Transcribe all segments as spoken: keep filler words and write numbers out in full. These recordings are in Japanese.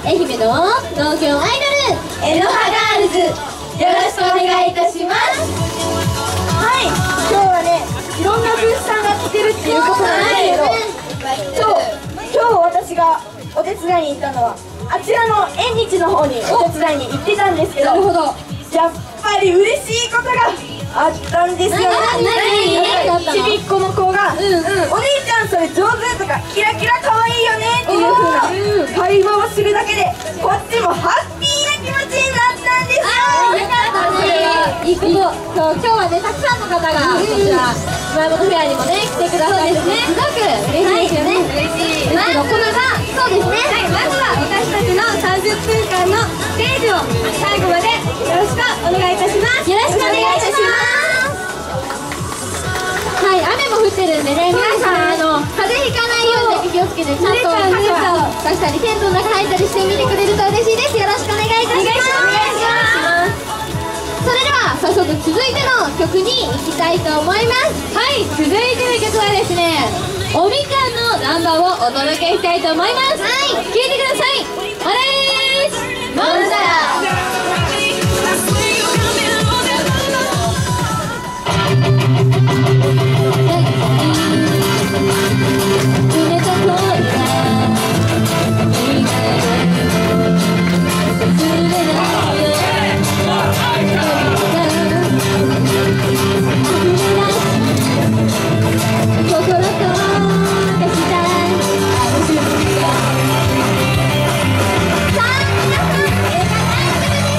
愛媛の農業アイドルえのはガールズ、よろしくお願いいたします。 はい、今日はね、いろんなブースさんが来てるっていうことなんですけど、今日、今日私がお手伝いに行ったのはあちらの縁日の方にお手伝いに行ってたんですけど、 なるほど、 やっぱり嬉しいことがあったんですよ。ちびっこの子が、うんうん、お姉ちゃんそれ上手とかキラキラ可愛いよねっていう風な会話をするだけでこっちもハッピーな気持ちになったんですよ。 あー、よかったね。いいこと。そう、今日はね、たくさんの方がこちら熊本フェアにもね来てくださってて、すごく嬉しいですよね。嬉しい。まずこのが、そうですね。はい、まずは私たちのさんじゅっぷんかんのステージを最後までよろしくお願いいたします。よろしくお願いいたします。はい、雨も降ってるんでね、皆さんあの風邪ひかないようにだけ気をつけて、ちゃんと傘を出したりテントの中入ったりしてみてくれると嬉しいです。よろしくお願いいたします。お願いします。それでは早速続いての曲に行きたいと思います。はい、続いての曲はですね、おみかんのナンバーをお届けしたいと思います。はい、聴いてください。おれーすモンスター。はい、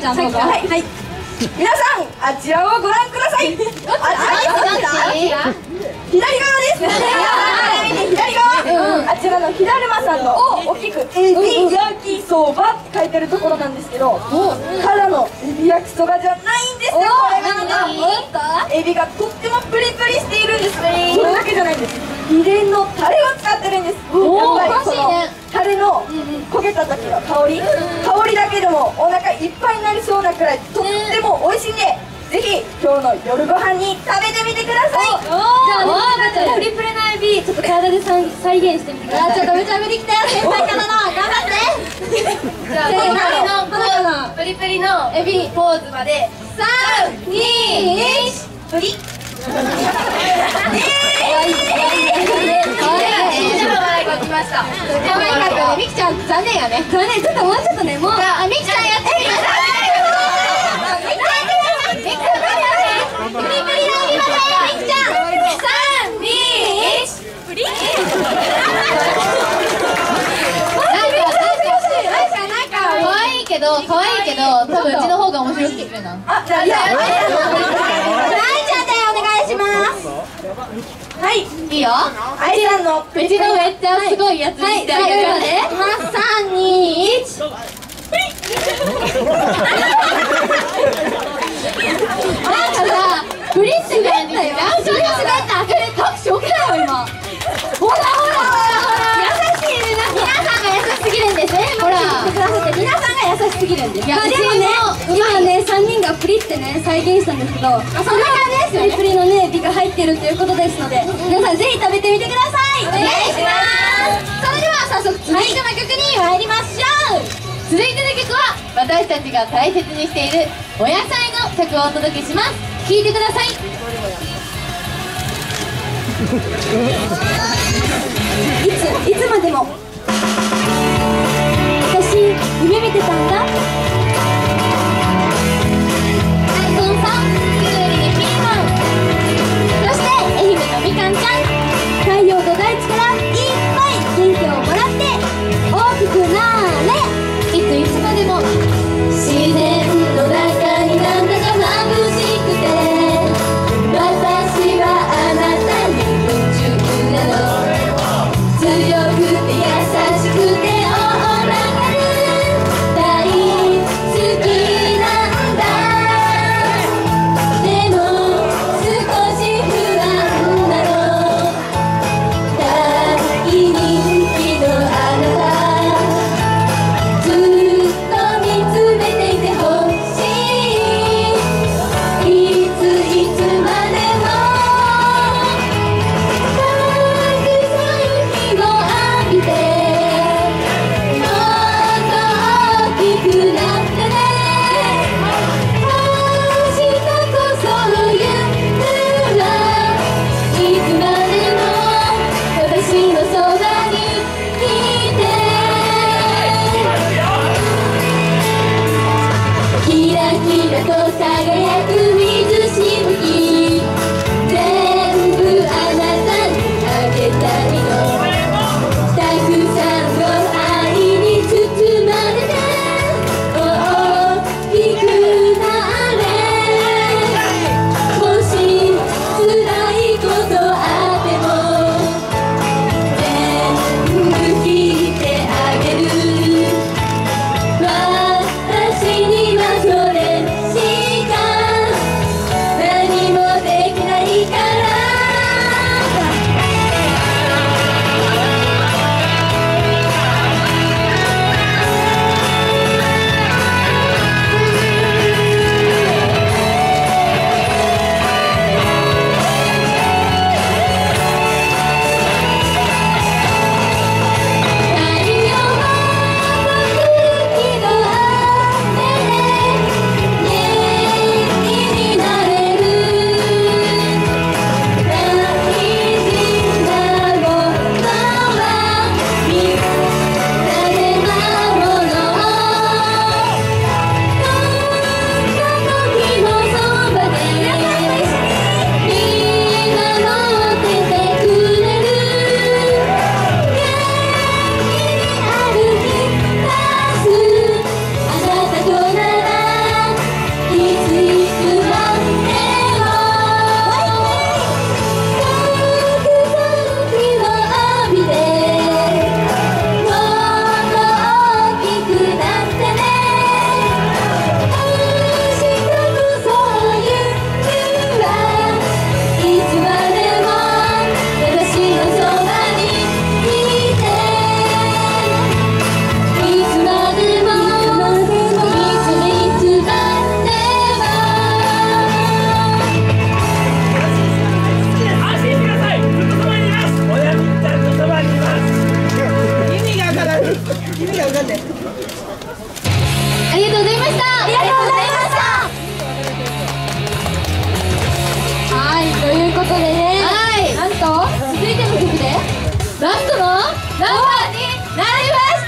ちゃんどうぞ。 はいはい。皆さんあちらをご覧ください。あちら左側ですね。左側、あちらのひだるまさんの大きくエビ焼きそばって書いてるところなんですけど、ただのエビ焼きそばじゃないんですよ。これがエビがとってもプリプリしているんです。それだけじゃないんです。秘伝のタレを使ってるんです。やっぱりそのタレの焦げた時の香り、香りだけでもお腹いっぱいになりそうなくらいとっても美味しいんで、ぜひ今日の夜ご飯に食べてみてください。 じゃあプリプリなエビちょっと体で再現してみてください。 ちょっとめちゃめちゃきたよ、先輩からの頑張って。 じゃあプリプリのエビポーズまでさんにいちプリッ。かわいいかわいいこっちました。 可愛かったね。みきちゃん残念やね。 残念。ちょっともうちょっとね、もうじゃあみきちゃんやってみてください。みきちゃんプリプリのエビまでみきちゃんさんにいちプリッ。なんか可愛いけど可愛いけど多分うちの方が面白くてくれな。 あ、じゃあじゃあ大ちゃんでお願いします。 はい、 いいよ。 あいさんのうちのめっちゃすごいやつにしてあげるからね。さんにいちなんかさ、プリッてやんだよ。ちょっと滑った。これ特殊置けだよ今。ほらほら優しい皆さん。皆さんが優しすぎるんですね。ほらくださって皆さんが優しすぎるんです。 まあでもね、今ねさんにんがプリってね再現したんですけど、その中ねプリプリのねエビが入ってるということですので、皆さんぜひ食べてみてください。 お願いします。それでは早速続いての曲に参りましょう。続いての曲は私たちが大切にしているお野菜の曲をお届けします。聴いてください。 いついつまでも私夢見てたんだ。 大根さん、きゅうりにピーマン、そして愛媛のみかんちゃん。 太陽と大地からいっぱい元気をもらって大きくなーれ。 いついつまでも自然の中になんだか眩しくて、私はあなたに夢中なの。強くて優しくてオーラがある大意味が分かんない。 ありがとうございました。 ありがとうございました。 はい、ということでね、はい、なんと続いての曲でラストのナンバーになりました。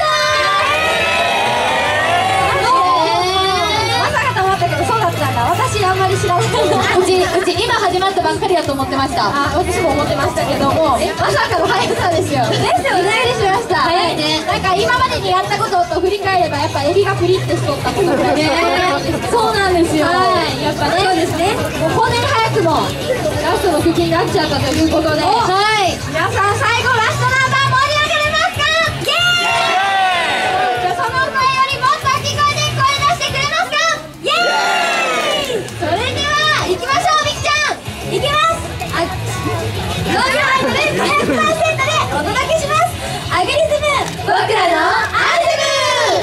まさかと思ったけどそうだったんだ。私あんまり知らない。 うちうち今始まったばっかりだと思ってました。 あ、私も思ってましたけども、 えまさかの速さですよ。 ですよね。 びっくりしました。 早いね。 なんか今までにやったことと振り返ればやっぱエビがプリってしとったことぐらいそうなんですよ。 はい、やっぱね、そうですね。もうこんなに早くもラストの曲になっちゃったということで、はい。 皆さん最後ラストナンバー盛り上げれますか？イエーイ！じゃあその声よりもっと大きい声で声出してくれますか？イエーイ！それでは行きましょう、みきちゃん。行きます。あ、ごびょうアイドル ひゃくパーセント でお届けします。アグリズム、僕らのアイテム。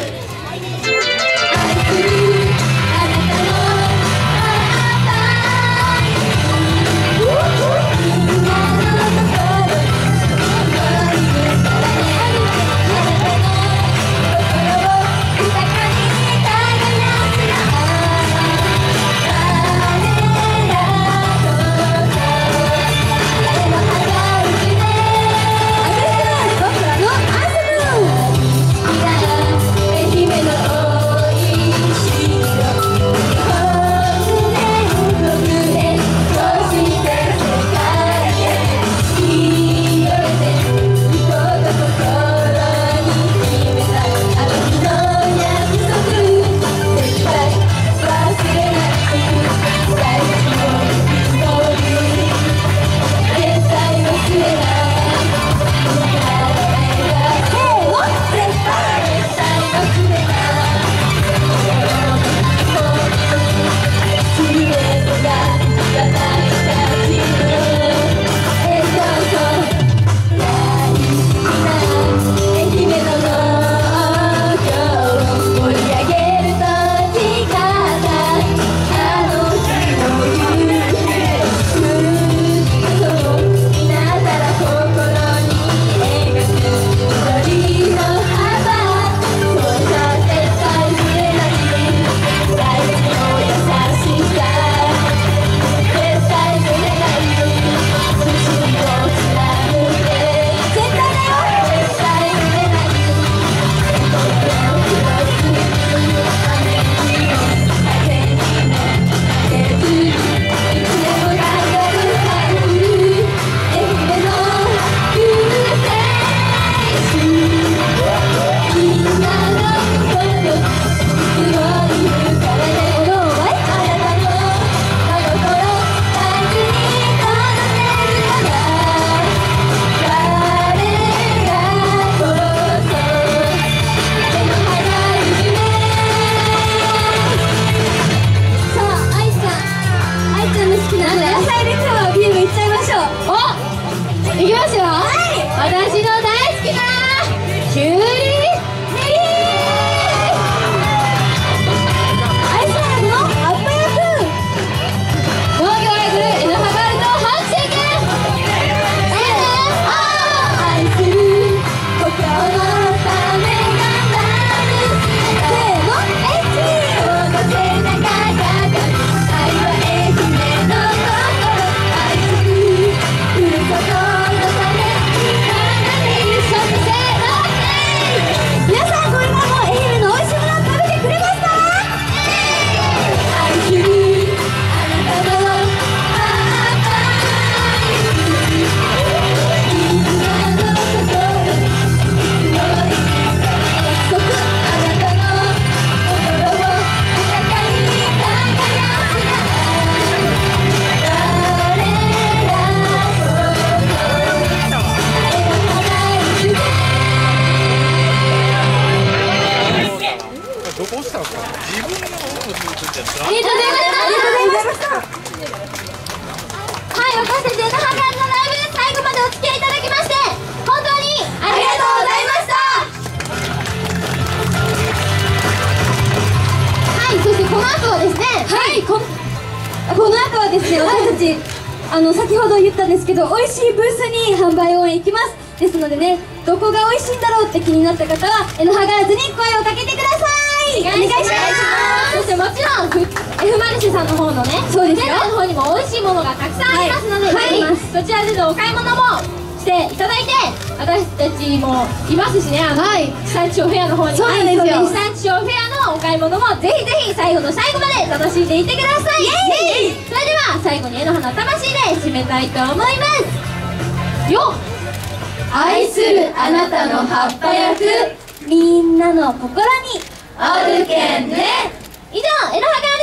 ですね、私たちあの先ほど言ったんですけど、美味しいブースに販売応援行きます。ですのでね、 どこが美味しいんだろうって気になった方はえのはガールズに声をかけてください。お願いします。そしてもちろん F マルシェさんの方のね、そうですよ、店内の方にも美味しいものがたくさんありますので、はい、そちらでお買い物もしていただいて、私たちもいますしね、あの、はい、地産地消フェアの方に、そうなんですよ、地産地消フェアのお買い物もぜひぜひ最後の最後まで楽しんでいってください。イエイ。それでは最後に絵の花魂で締めたいと思いますよ。愛するあなたの葉っぱ役、みんなの心にあるけんね。以上、絵の葉が